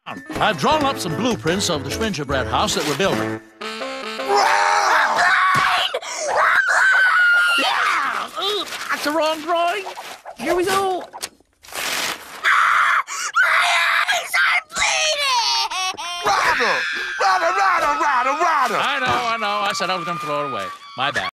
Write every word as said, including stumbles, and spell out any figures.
I've drawn up some blueprints of the gingerbread house that we're building. Yeah, ooh, that's the wrong drawing. Here we go. Ryder! Ryder, Ryder, Ryder, Ryder! I know, I know. I said I was going to throw it away. My bad.